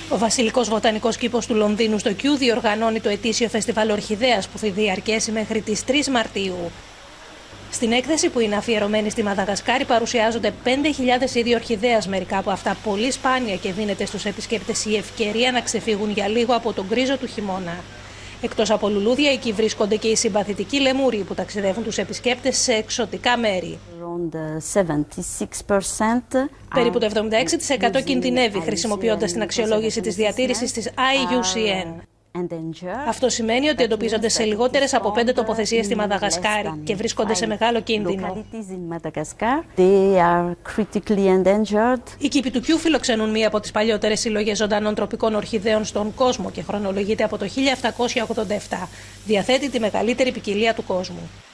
Ο Βασιλικός Βοτανικός Κήπος του Λονδίνου στο Κιού διοργανώνει το ετήσιο φεστιβάλ Ορχιδέας που θα διαρκέσει μέχρι τις 3 Μαρτίου. Στην έκθεση που είναι αφιερωμένη στη Μαδαγασκάρη παρουσιάζονται 5.000 είδη ορχιδέας, μερικά από αυτά πολύ σπάνια, και δίνεται στους επισκέπτες η ευκαιρία να ξεφύγουν για λίγο από τον γκρίζο του χειμώνα. Εκτός από λουλούδια, εκεί βρίσκονται και οι συμπαθητικοί λεμούροι που ταξιδεύουν τους επισκέπτες σε εξωτικά μέρη. Περίπου το 76% κινδυνεύει, χρησιμοποιώντας την αξιολόγηση της διατήρησης της IUCN. Αυτό σημαίνει ότι εντοπίζονται σε λιγότερες από 5 τοποθεσίες στη Μαδαγασκάρη και βρίσκονται σε μεγάλο κίνδυνο. Οι κήποι του Κιού φιλοξενούν μία από τις παλιότερες συλλογές ζωντανών τροπικών ορχιδέων στον κόσμο και χρονολογείται από το 1787. Διαθέτει τη μεγαλύτερη ποικιλία του κόσμου.